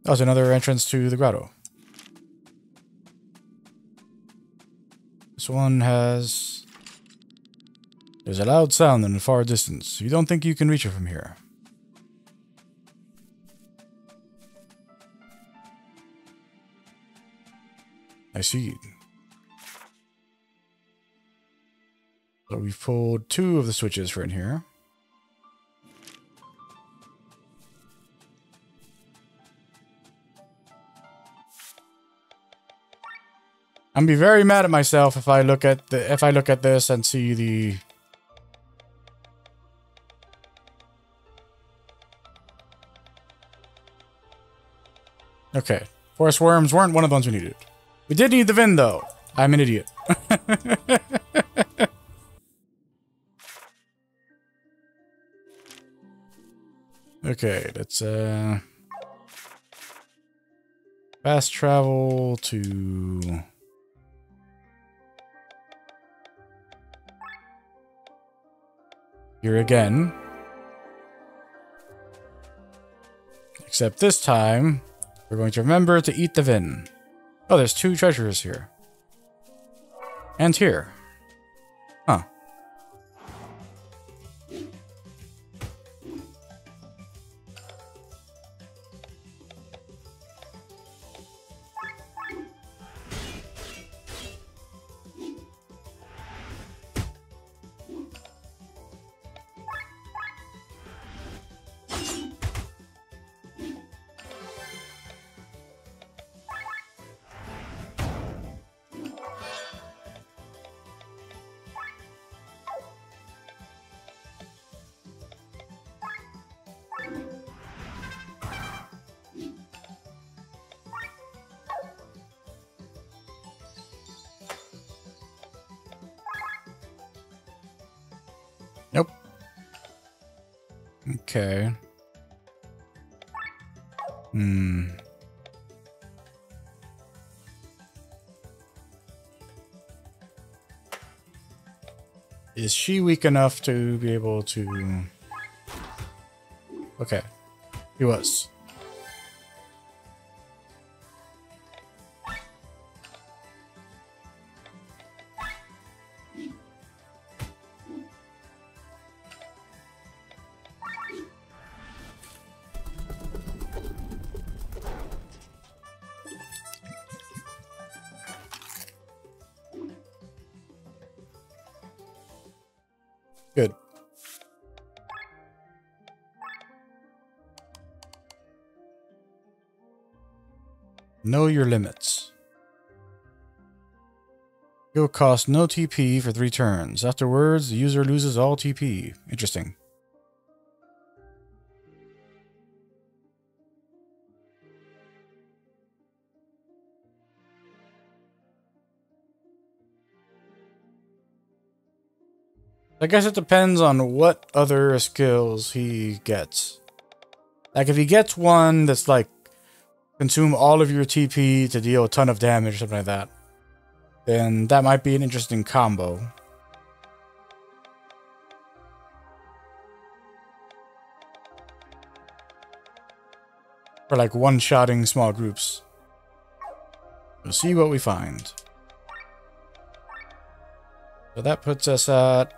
That was another entrance to the grotto. This one has... There's a loud sound in the far distance. You don't think you can reach it from here. I see. So we've pulled 2 of the switches for in here. I'm be very mad at myself if I look at this and see the... Okay. Forest worms weren't one of the ones we needed. We did need the Vin, though. I'm an idiot. Okay, let's fast travel to here again. Except this time, we're going to remember to eat the Vin. Oh, there's 2 treasures here. And here. Huh. Nope. Okay. Is she weak enough to be able to... Okay. He was. Good. Know your limits. You'll cost no TP for 3 turns. Afterwards, the user loses all TP. Interesting. I guess it depends on what other skills he gets. Like, if he gets one that's like, consume all of your TP to deal a ton of damage or something like that, then that might be an interesting combo. For like one-shotting small groups. We'll see what we find. So that puts us at...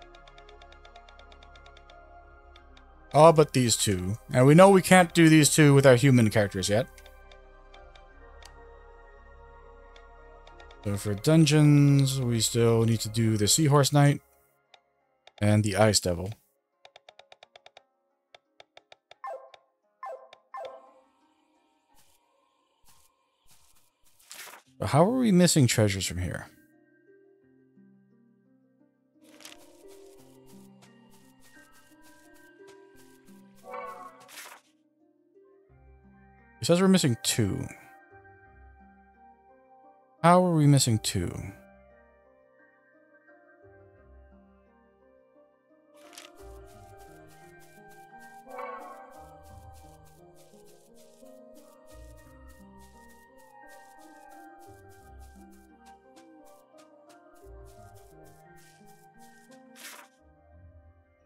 all but these 2. And we know we can't do these 2 with our human characters yet. So for dungeons, we still need to do the Seahorse Knight and the Ice Devil. But how are we missing treasures from here? It says we're missing 2. How are we missing 2?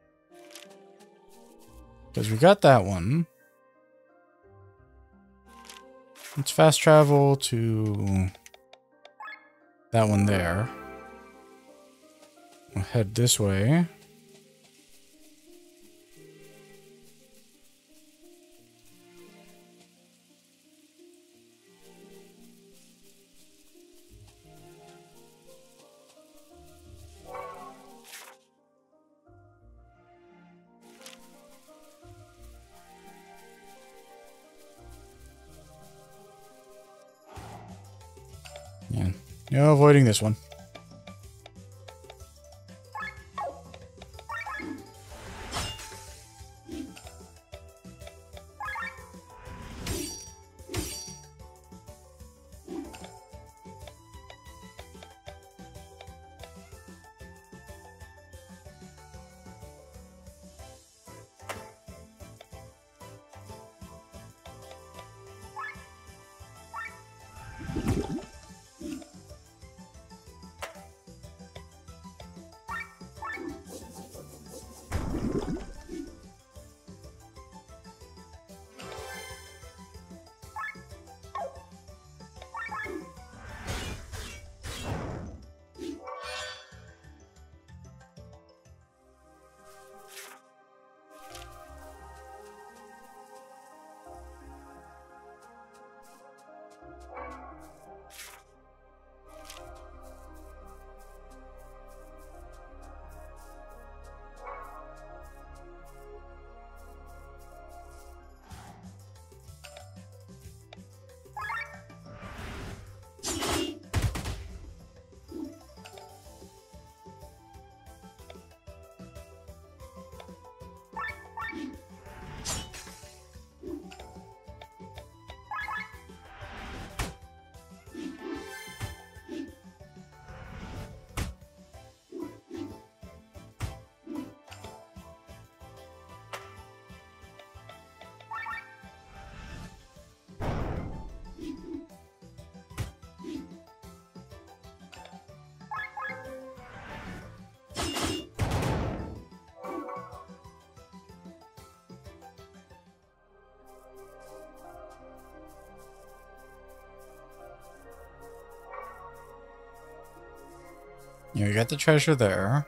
Because we got that one. Let's fast travel to that one there. We'll head this way. Yeah, no avoiding this one. You got the treasure there.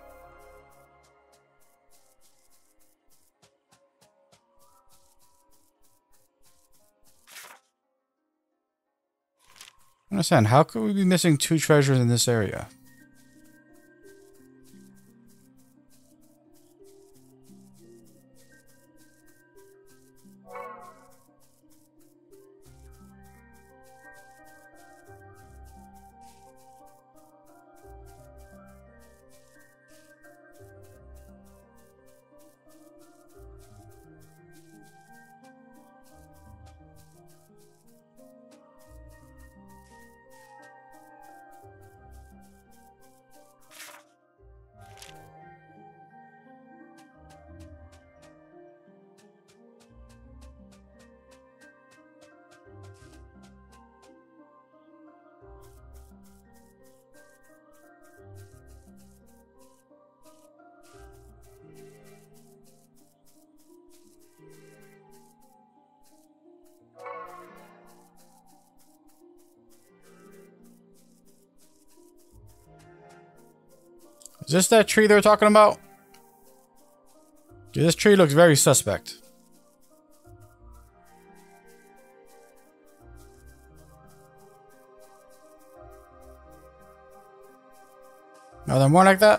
I understand. How could we be missing 2 treasures in this area? Is this that tree they were talking about? Dude, this tree looks very suspect. Are there more like that?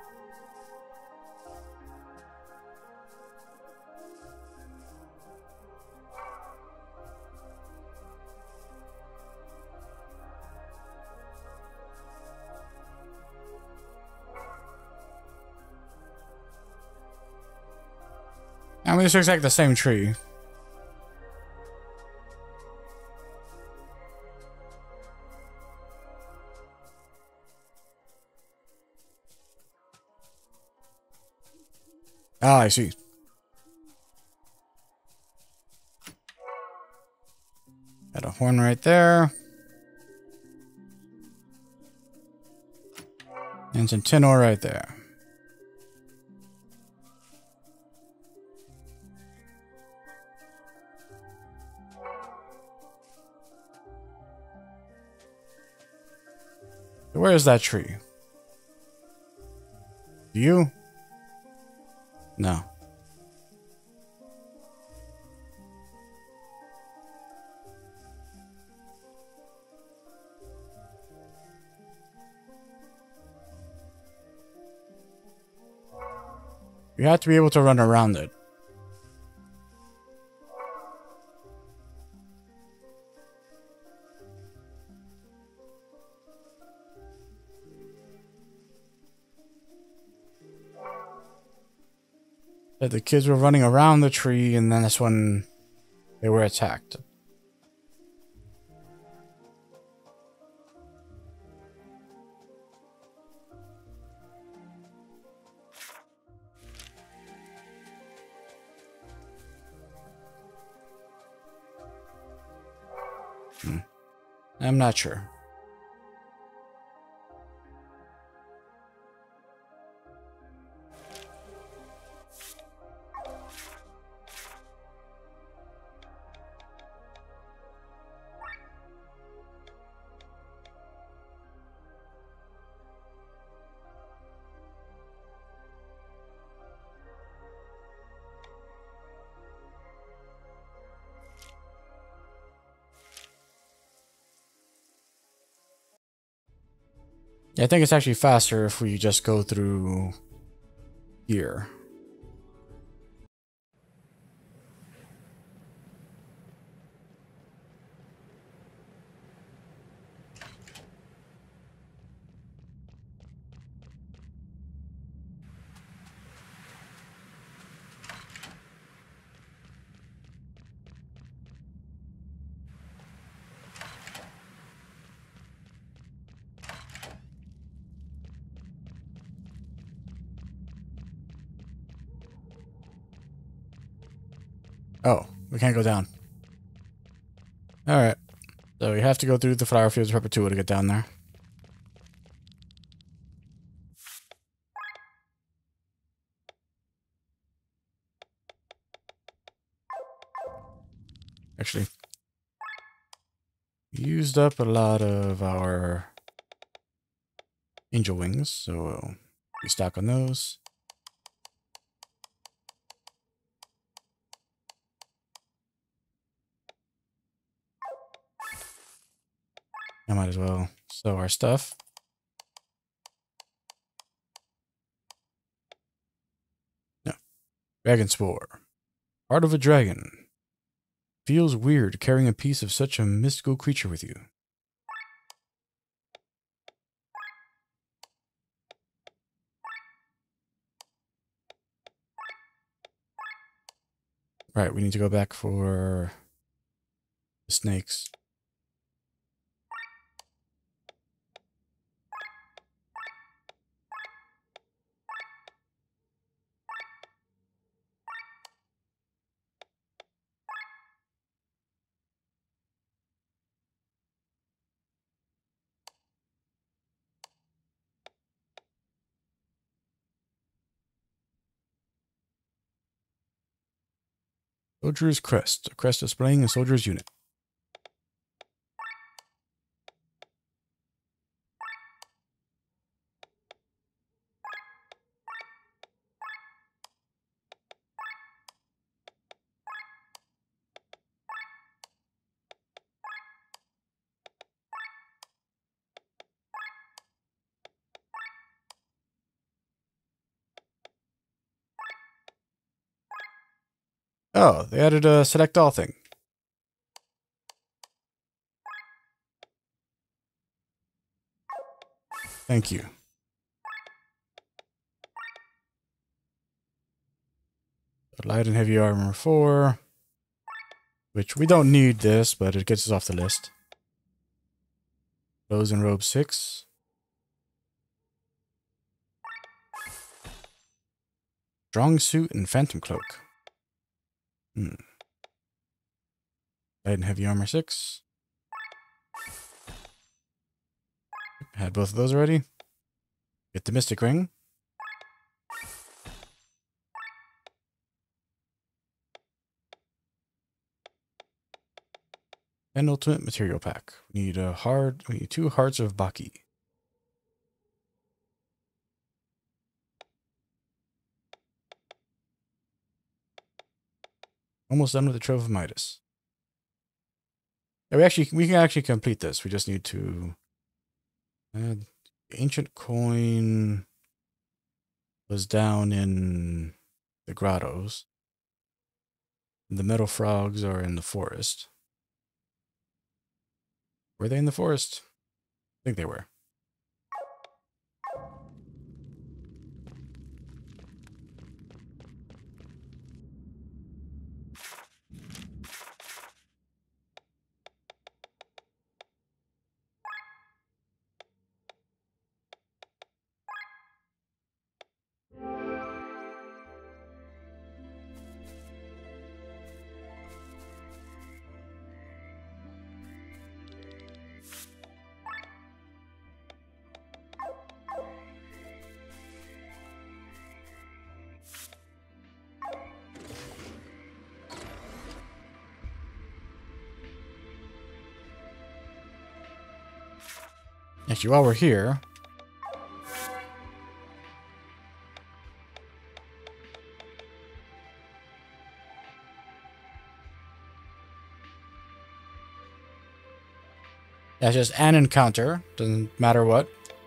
I mean, this looks like the same tree. Ah, I see. Got a horn right there. And some tin ore right there. Where is that tree? Do you? No. You have to be able to run around it. That the kids were running around the tree, and then that's when they were attacked. I'm not sure. Yeah, I think it's actually faster if we just go through here. Oh, we can't go down. Alright. So we have to go through the flower fields of Perpetua to get down there. Actually, we used up a lot of our angel wings, so we stock on those. I might as well sell our stuff. No. Dragon Spore. Heart of a dragon. Feels weird carrying a piece of such a mystical creature with you. Right, we need to go back for the snakes. Soldier's Crest. A crest displaying a soldier's unit. Oh, they added a select all thing. Thank you. Light and heavy armor 4. Which we don't need this, but it gets us off the list. Clothes and robe 6. Strong suit and phantom cloak. Light and heavy armor 6. Had both of those already. Get the mystic ring. And ultimate material pack. We need we need 2 hearts of Baki. Almost done with the Trove of Midas. Yeah, we can actually complete this. We just need to ancient coin was down in the grottos. The metal frogs are in the forest. Were they in the forest? I think they were. Actually, while we're here, that's just an encounter. Doesn't matter what.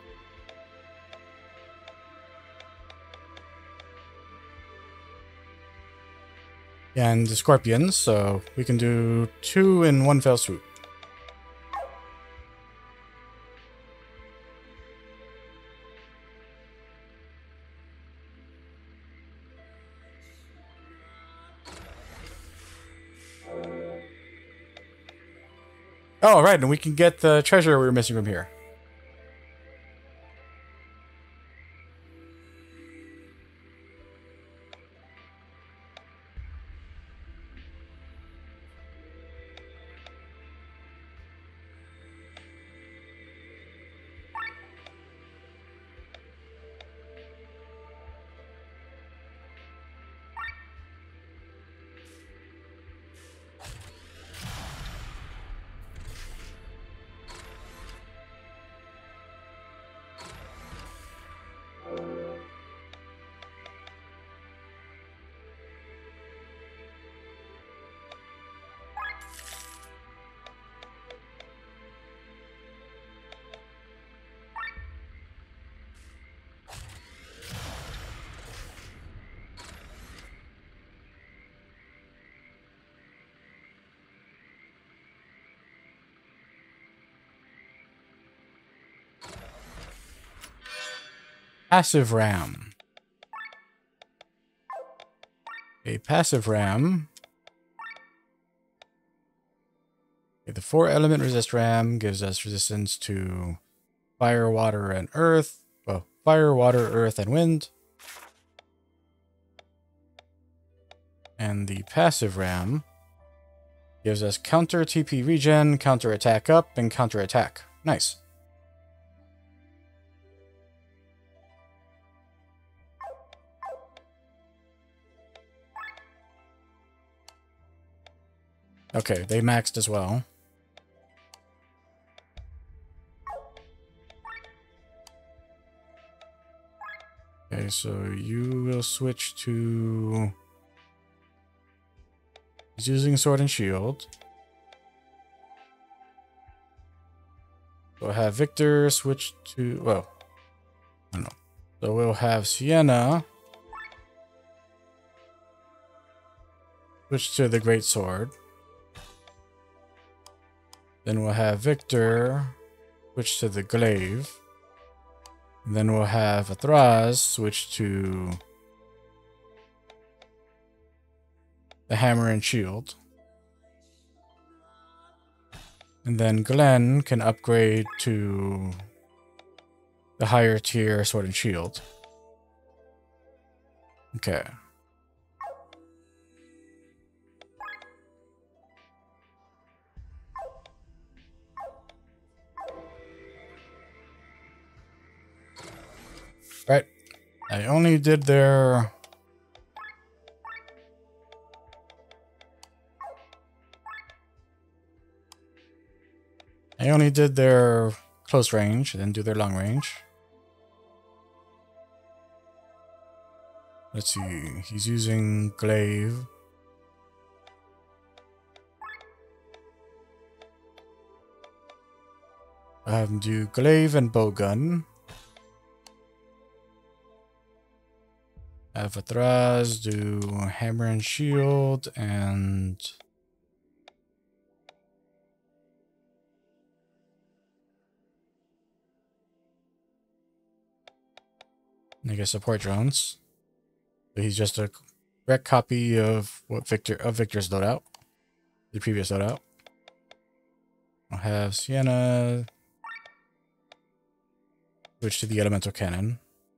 And the scorpions, so we can do 2 in one fell swoop. Oh, right, and we can get the treasure we were missing from here. Passive ram. A passive ram. Okay, the 4-element resist ram gives us resistance to fire, water, and earth. Well, fire, water, earth, and wind. And the passive ram gives us counter TP regen, counter attack up, and counter attack. Nice. Okay, they maxed as well. Okay, so you will switch to... He's using sword and shield. We'll have Victor switch to... Well, I don't know. So we'll have Sienna switch to the great sword. Then we'll have Victor switch to the glaive. And then we'll have Athraz switch to the hammer and shield. And then Glenn can upgrade to the higher tier sword and shield. Okay. Right. I only did their... I only did their close range, I didn't do their long range. Let's see, he's using glaive. I have him do glaive and bowgun. Have Athraz do hammer and shield and I guess support drones. So he's just a direct copy of what Victor's loadout, the previous loadout. I'll have Sienna switch to the elemental cannon.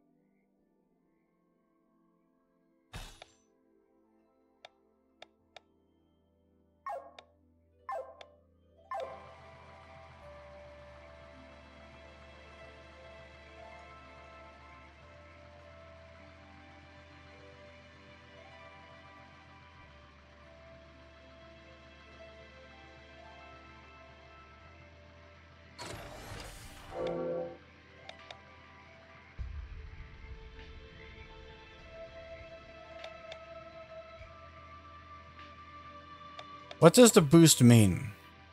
What does the boost mean?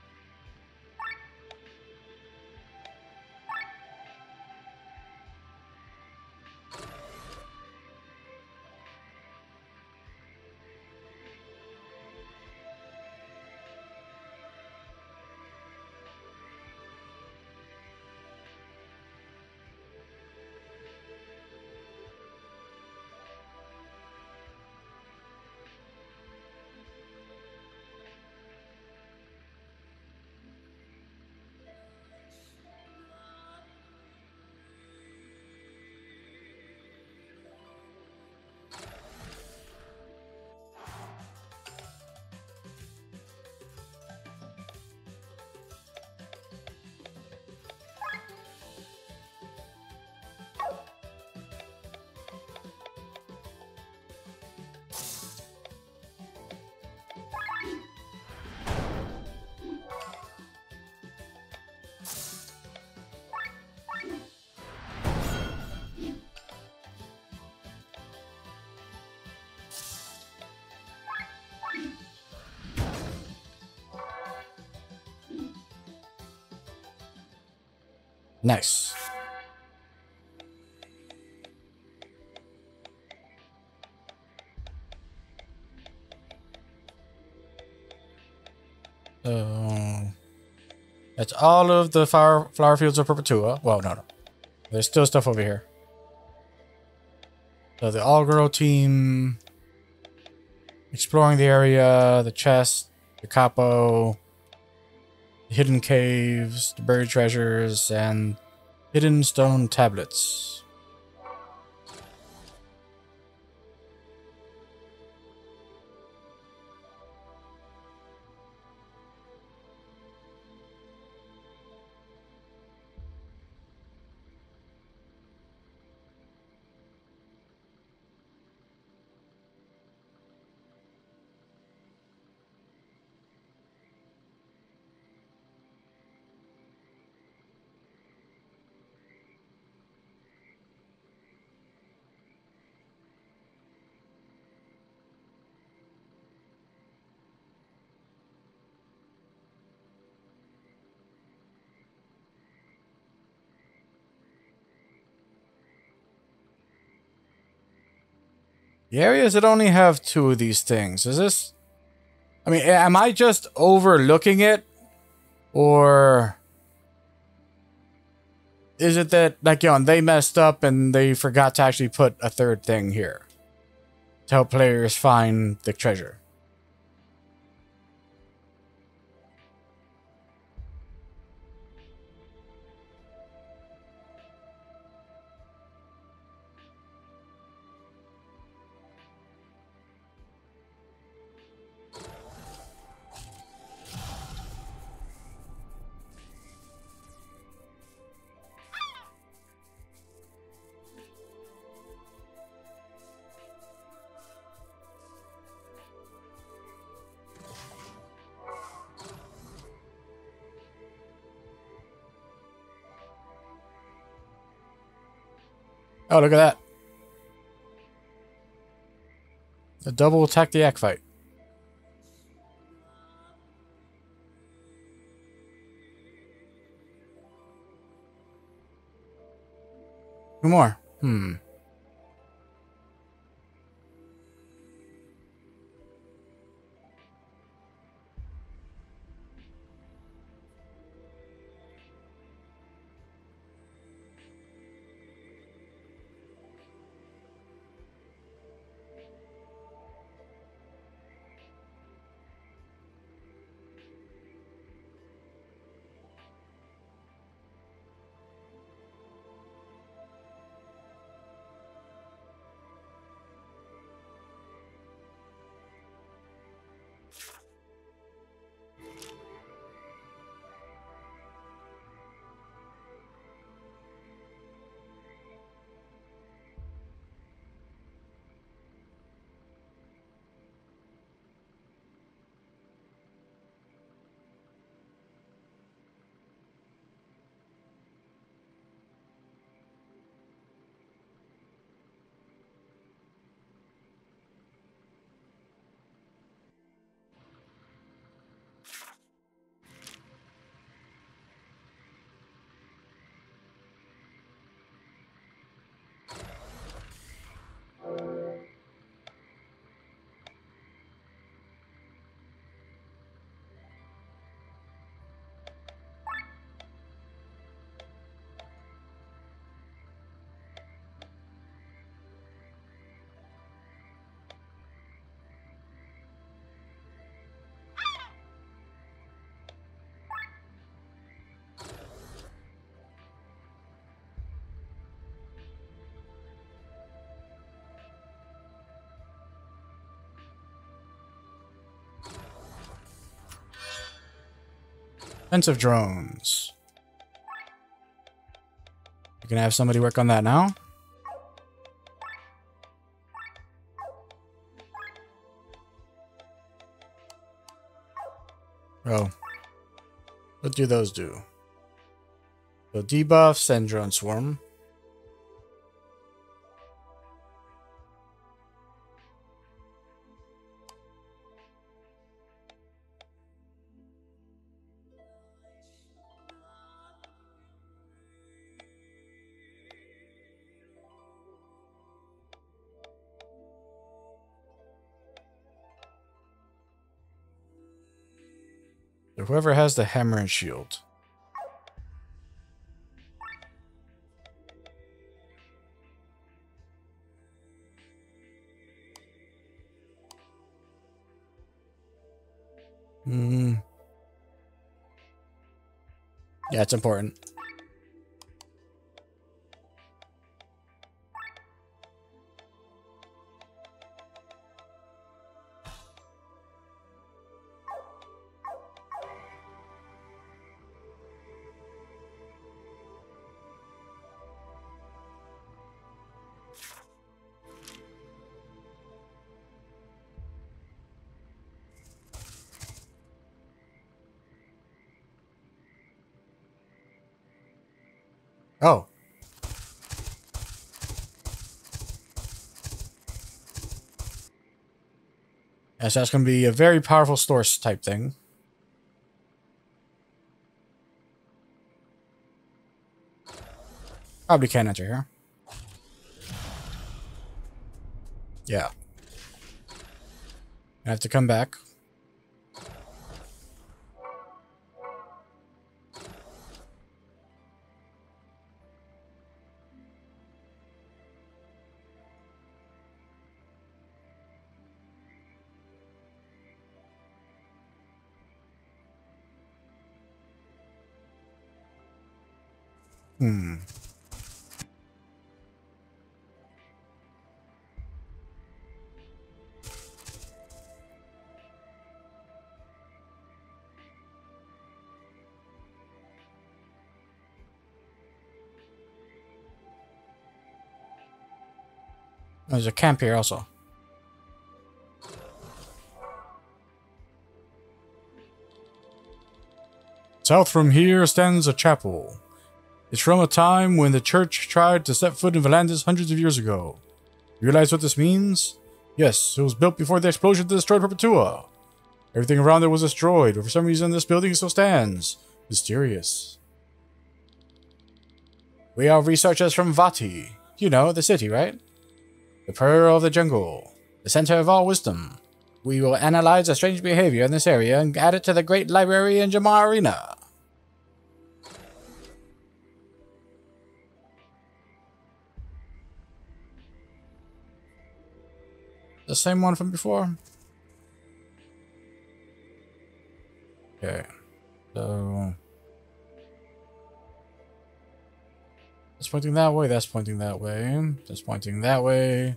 Nice. So that's all of the flower fields of Perpetua. Well, no. There's still stuff over here. So the all-girl team exploring the area, the chest, the capo, the hidden caves, the buried treasures, and hidden stone tablets. The areas that only have 2 of these things. Is this... I mean, am I just overlooking it? Or... is it that, like, they messed up and they forgot to actually put a 3rd thing here to help players find the treasure? Oh, look at that. A double attack the Yak fight. Two more. Defensive drones. You can have somebody work on that now. Oh. What do those do? So debuffs and drone swarm. So whoever has the hammer and shield. Yeah, it's important. Oh. Yes, that's going to be a very powerful source type thing. Probably can't enter here. Yeah. I have to come back. There's a camp here also. South from here stands a chapel. It's from a time when the church tried to set foot in Volantis hundreds of years ago. You realize what this means? Yes, it was built before the explosion that destroyed Perpetua. Everything around it was destroyed, but for some reason this building still stands. Mysterious. We are researchers from Vati. You know, the city, right? The pearl of the jungle. The center of all wisdom. We will analyze the strange behavior in this area and add it to the great library in Jamar Arena. The same one from before? Okay. So... that's pointing that way, that's pointing that way. That's pointing that way.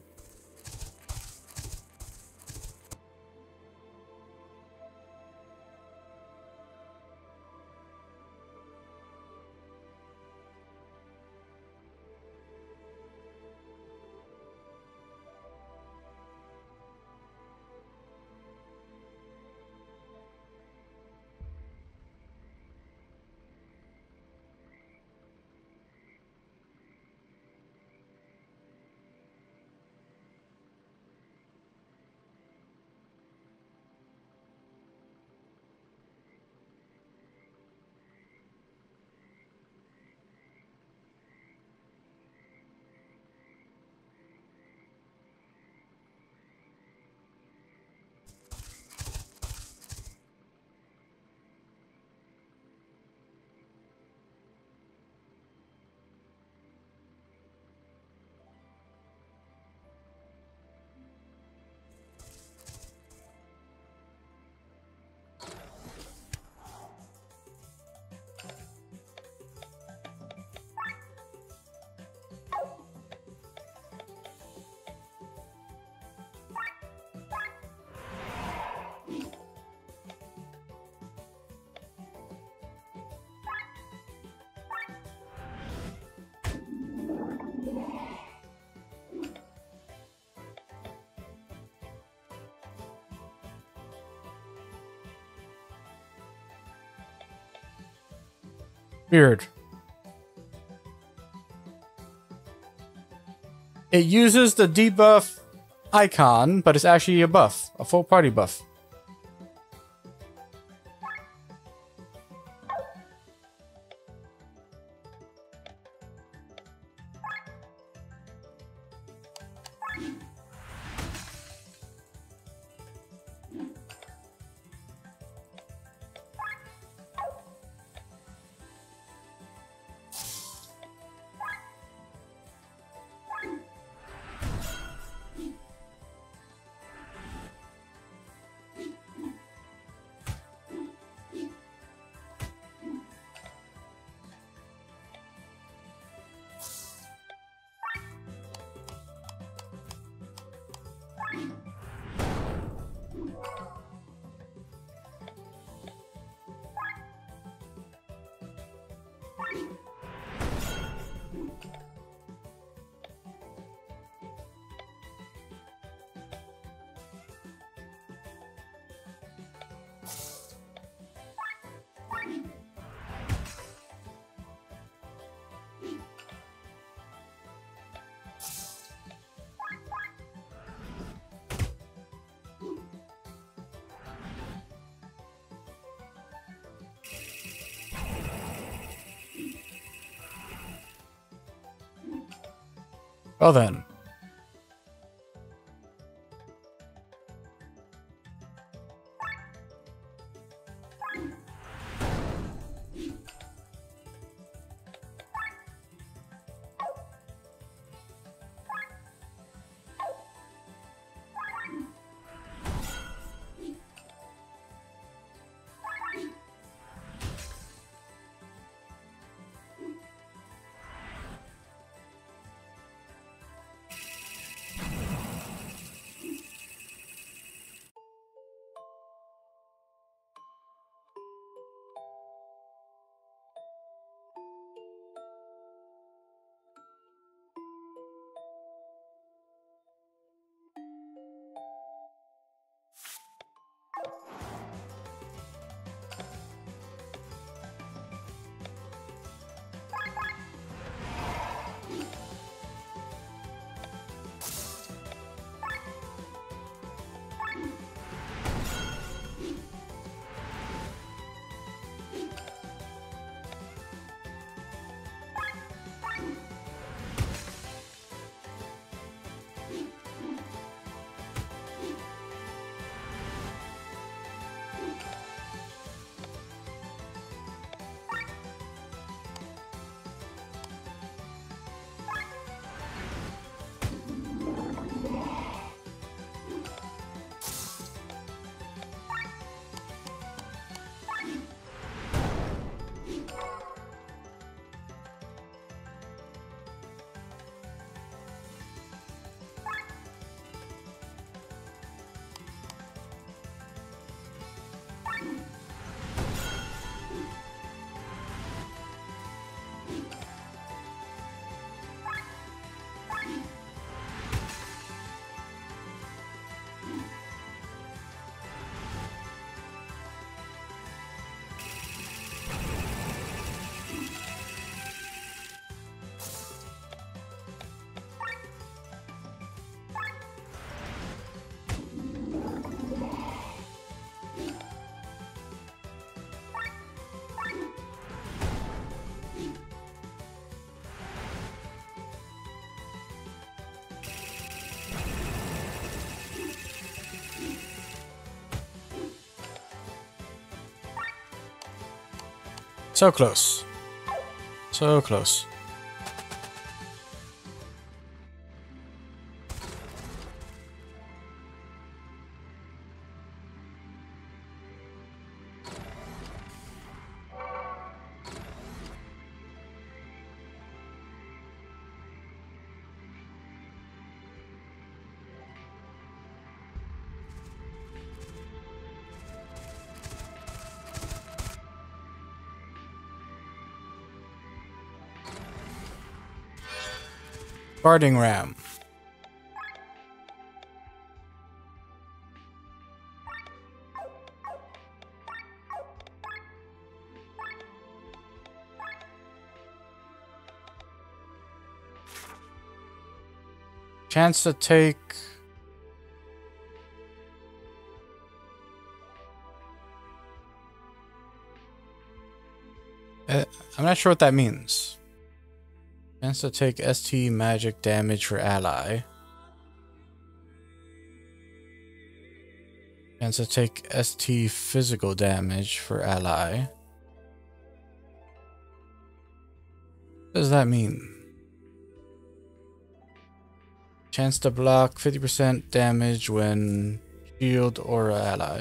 Weird. It uses the debuff icon, but it's actually a buff, a full party buff. Well then. So close. So close. Guarding ram. Chance to take... I'm not sure what that means. Chance to take ST magic damage for ally. Chance to take ST physical damage for ally. What does that mean? Chance to block 50% damage when shield or ally.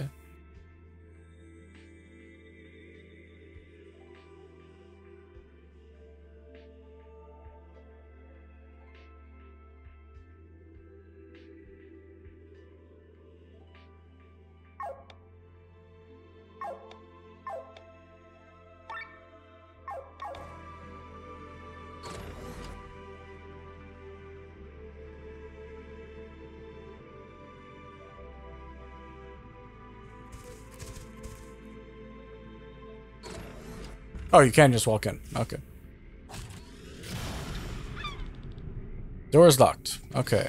Oh, you can just walk in. Okay. Door is locked. Okay.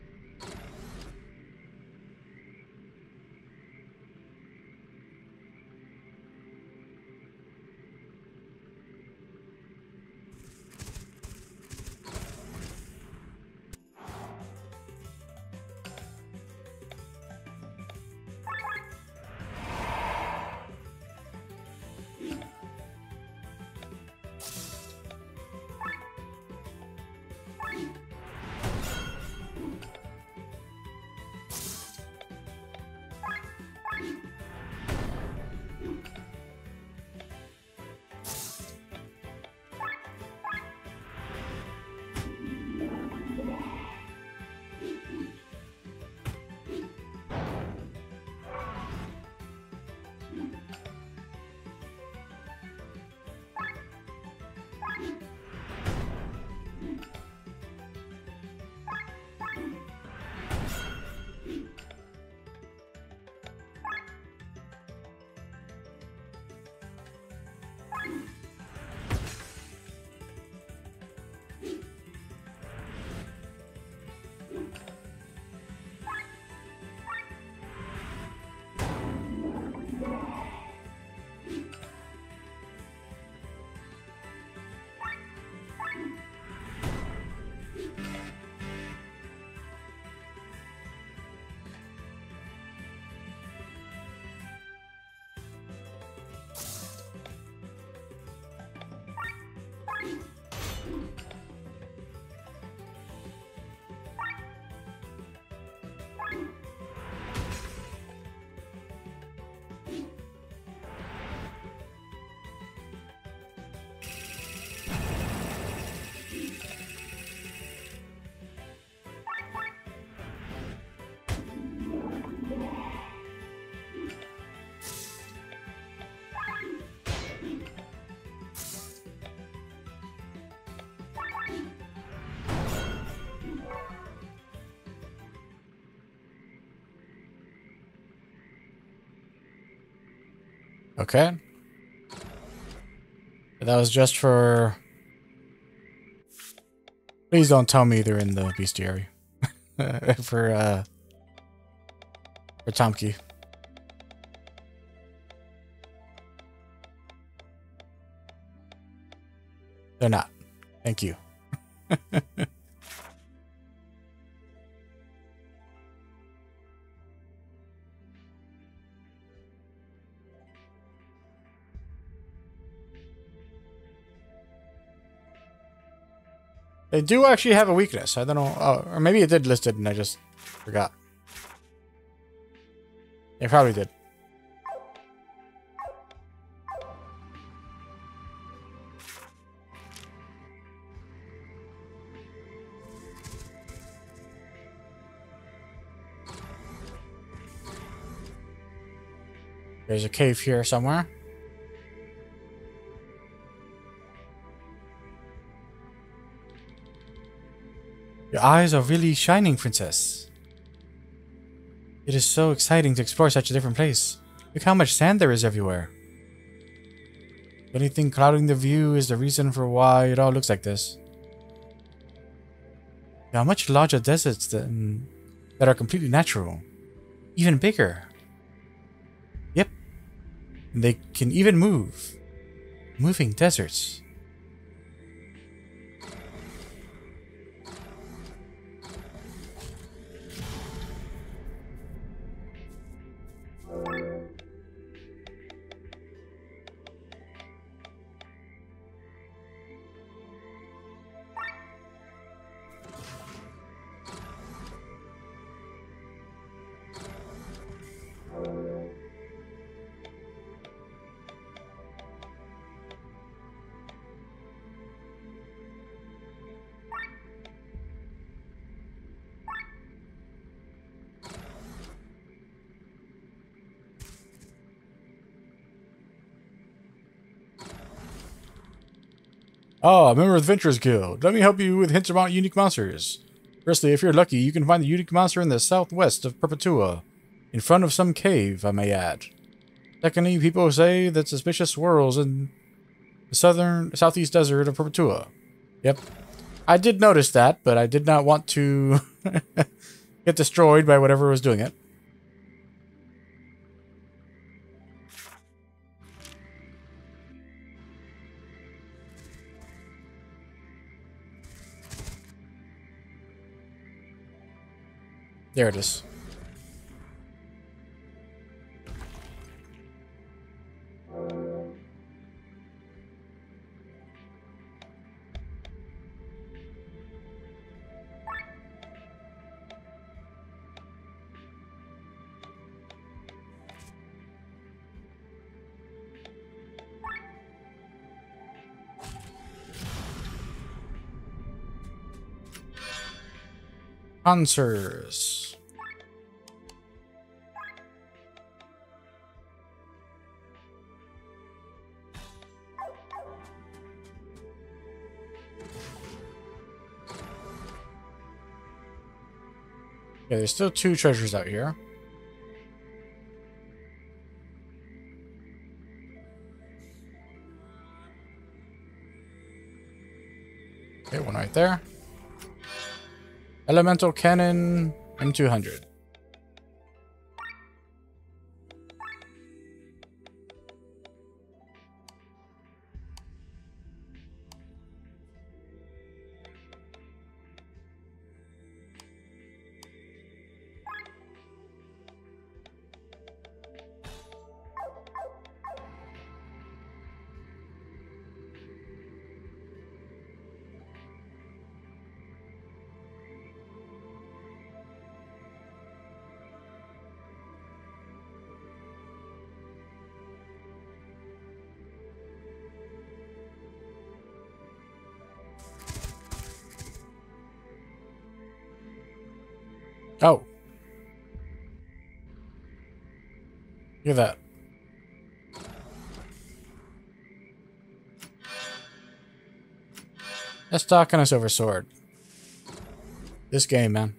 Okay. That was just for... Please don't tell me they're in the bestiary. for Tomki. They're not. Thank you. They do actually have a weakness. I don't know. Oh, or maybe it did list it and I just forgot. It probably did. There's a cave here somewhere. Your eyes are really shining, Princess. It is so exciting to explore such a different place. Look how much sand there is everywhere. The only thing clouding the view is the reason for why it all looks like this. There are much larger deserts that are completely natural. Even bigger. Yep. And they can even move. Moving deserts. Ah, member of the Adventurers Guild. Let me help you with hints about unique monsters. Firstly, if you're lucky, you can find the unique monster in the southwest of Perpetua. In front of some cave, I may add. Secondly, people say that suspicious swirls in the southeast desert of Perpetua. Yep. I did notice that, but I did not want to get destroyed by whatever was doing it. There it is. Answers. Yeah, there's still 2 treasures out here. Okay, one right there. Elemental Cannon M200. Oh. Look at that. Let's talk on a silver sword. This game, man.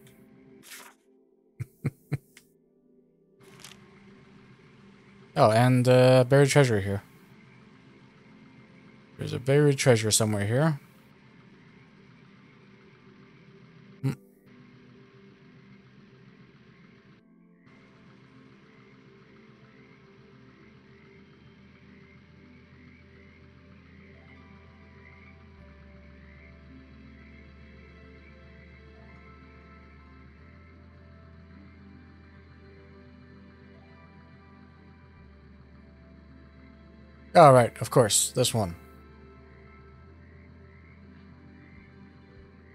Oh, and buried treasure here. There's a buried treasure somewhere here. All right, of course, this one.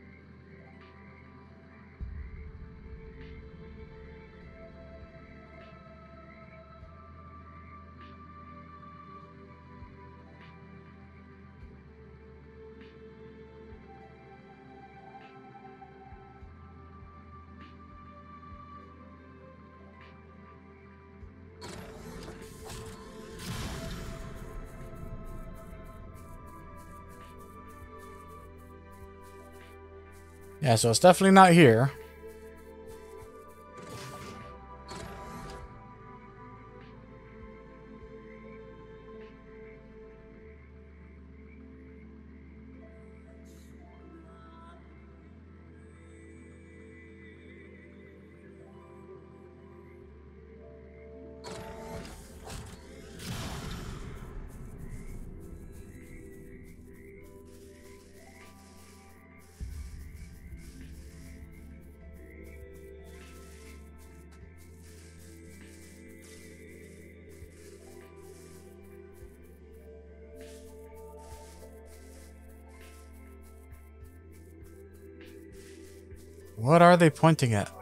Yeah, so it's definitely not here. What are they pointing at?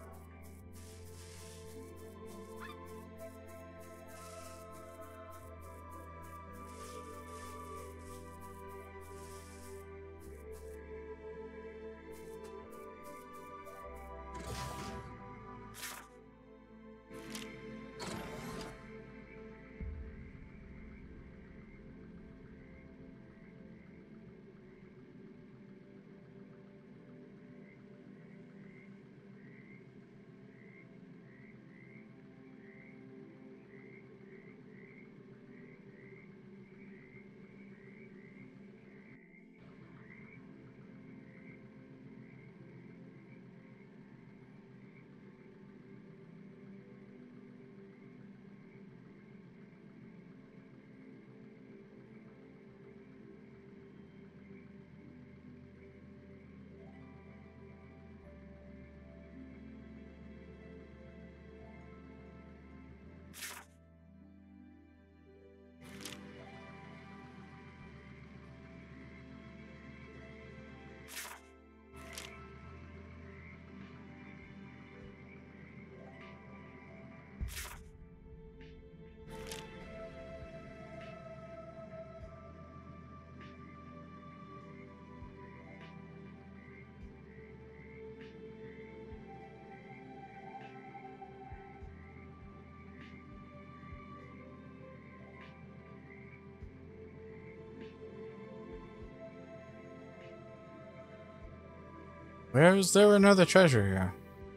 Where is there another treasure here?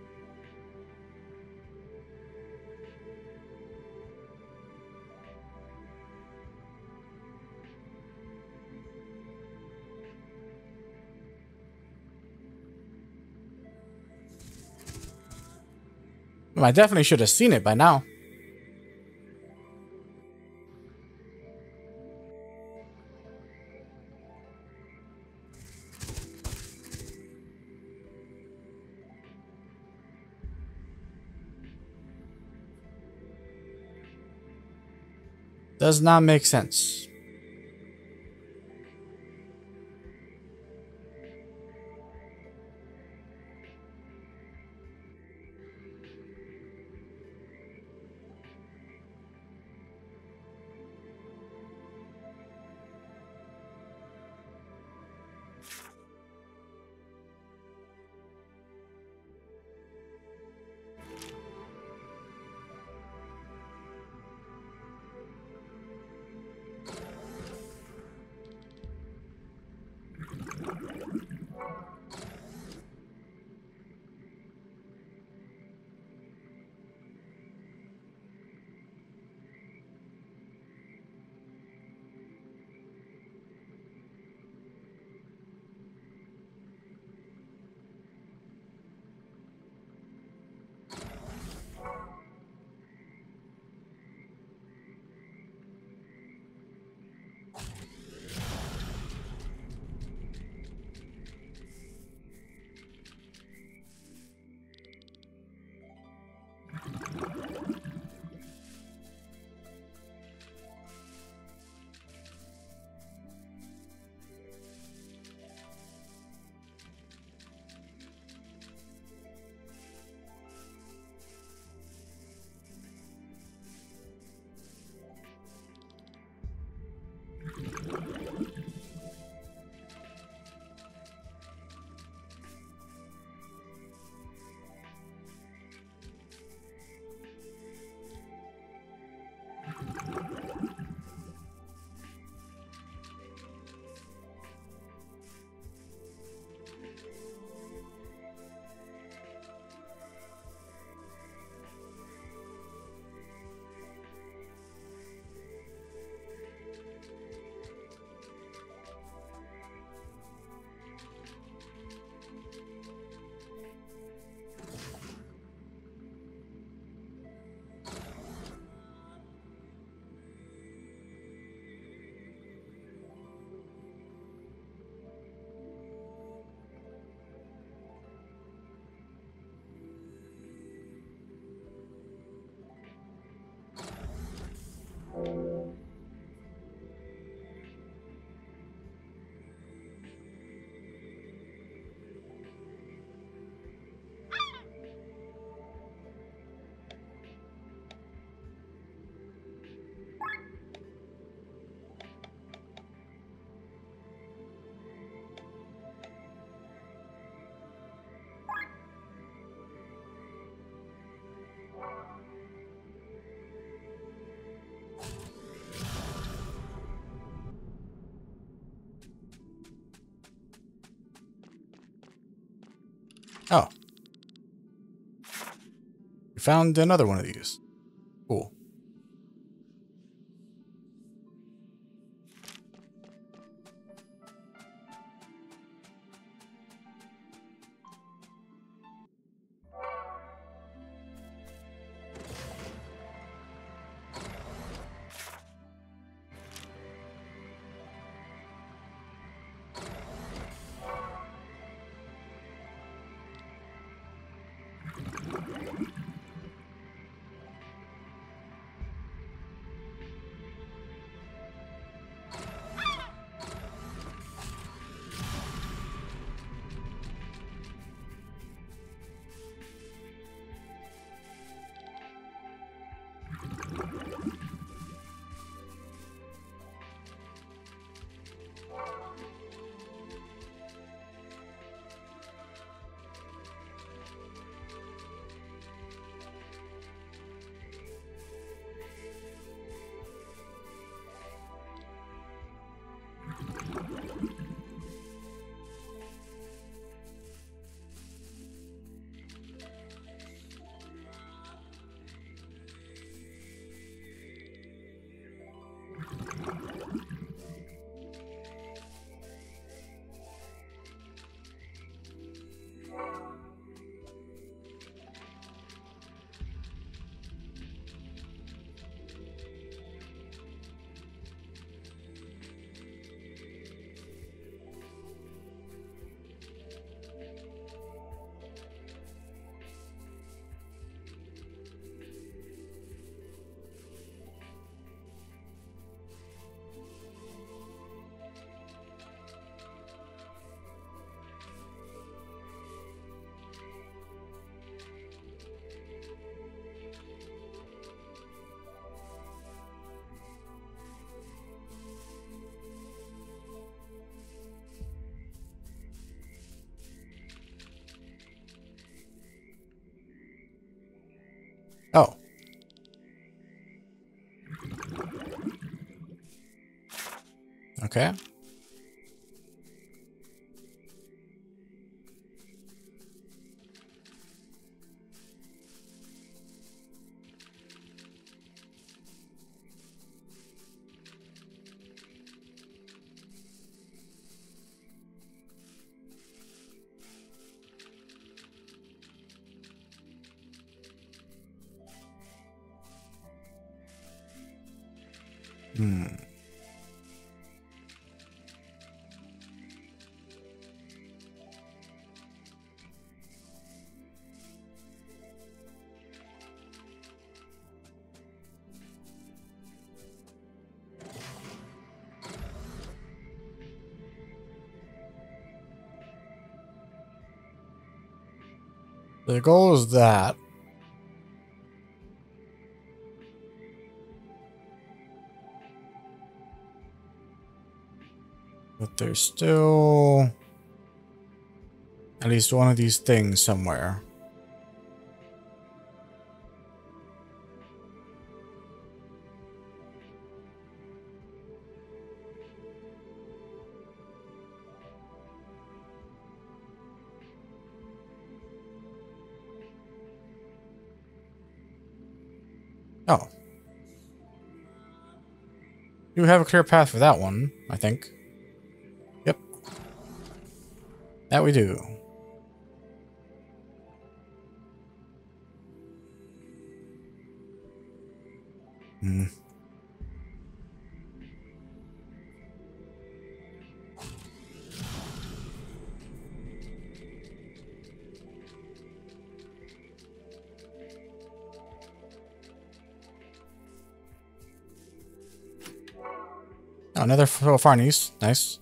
Well, I definitely should have seen it by now. Does not make sense. Oh. We found another one of these. Cool. Oh. Okay. Hmm. The goal is that. But there's still at least one of these things somewhere. Oh. You have a clear path for that one, I think. Yep. That we do. Hmm. Oh, another Farnies. Nice.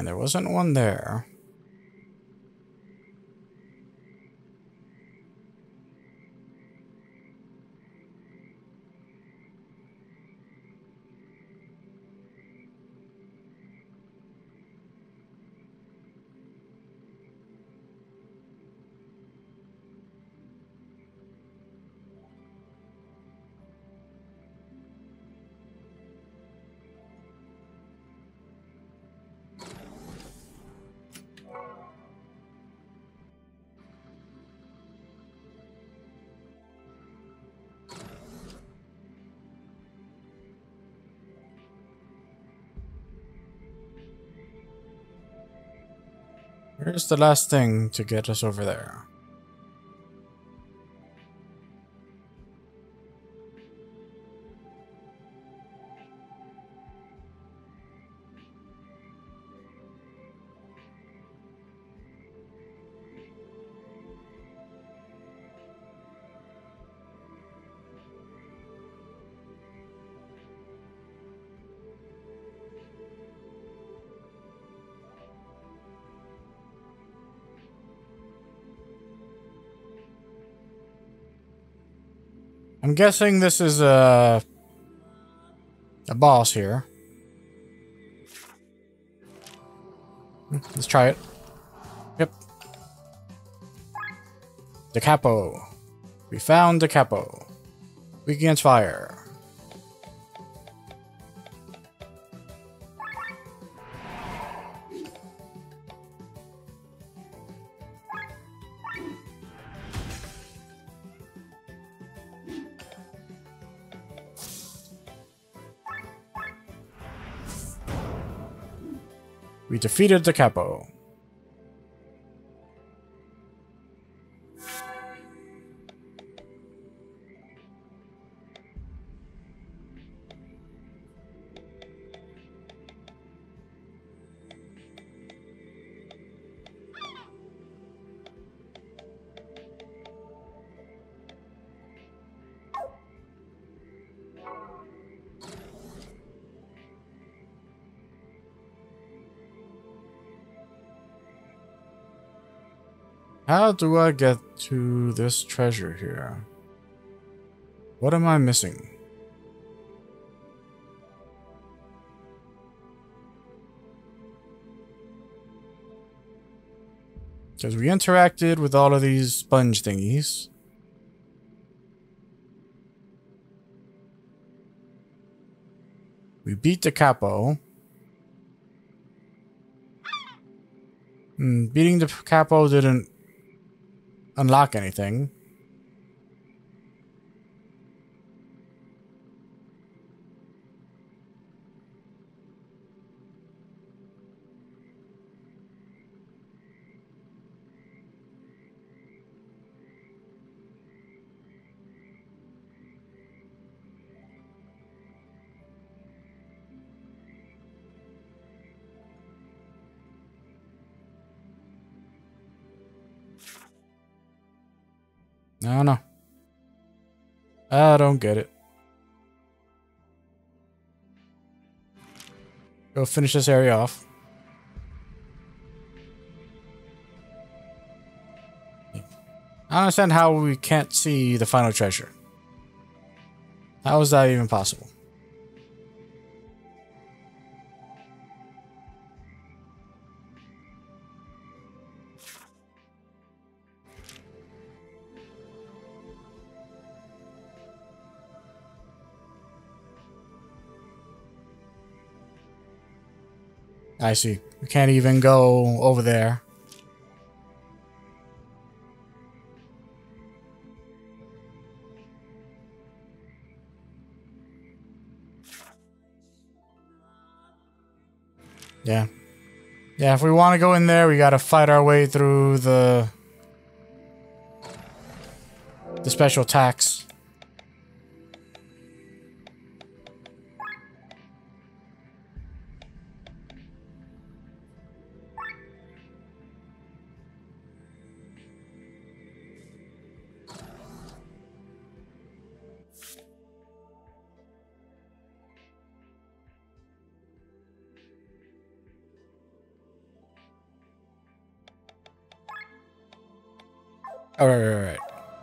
And there wasn't one there. Where's the last thing to get us over there? I'm guessing this is a boss here. Let's try it. Yep. The capo. We found the capo. Weak against fire. We defeated the capo. How do I get to this treasure here? What am I missing? Because we interacted with all of these sponge thingies. We beat the capo. Beating the capo didn't unlock anything. No. I don't get it. Go finish this area off. I don't understand how we can't see the final treasure. How is that even possible? I see. We can't even go over there. Yeah. Yeah, if we want to go in there, we gotta fight our way through the special attacks. Alright.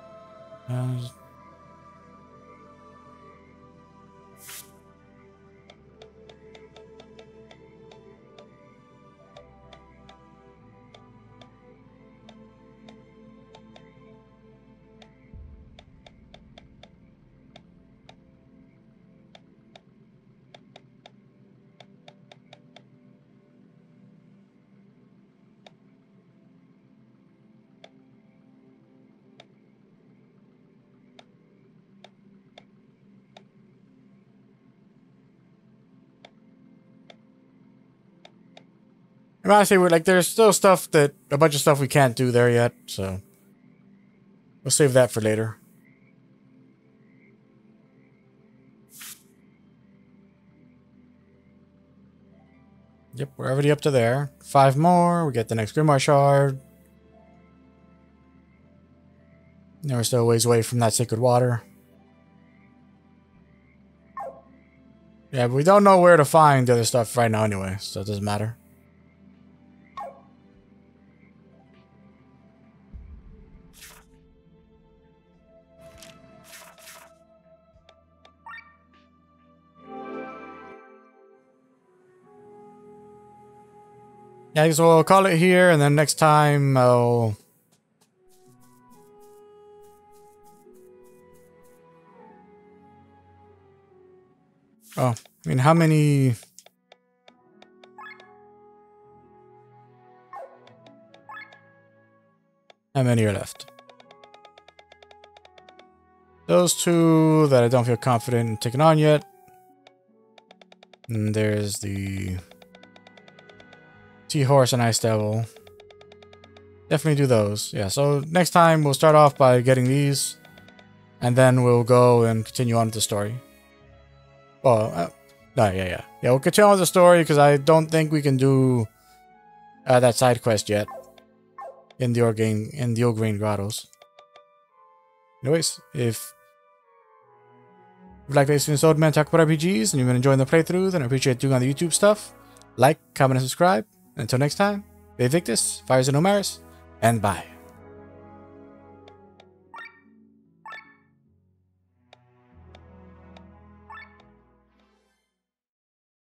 Honestly, we're like, there's still a bunch of stuff we can't do there yet, so we'll save that for later. Yep, we're already up to there. 5 more, we get the next Grimoire Shard. Now we're still a ways away from that Sacred Water. Yeah, but we don't know where to find the other stuff right now anyway, so it doesn't matter. Yeah, so we'll call it here, and then next time I'll... Oh, I mean, how many... How many are left? Those 2 that I don't feel confident in taking on yet. And there's the... Seahorse and Ice Devil. Definitely do those. Yeah, so next time we'll start off by getting these. And then we'll go and continue on with the story. Well, no, yeah, we'll continue on with the story because I don't think we can do that side quest yet. In the Orgrain Grottos. Anyways, if you'd like to listen to Sodaman talk about RPGs and you've been enjoying the playthrough, then I appreciate doing on the YouTube stuff. Like, comment, and subscribe. Until next time, Be Victus, Fires and Omaris, and bye.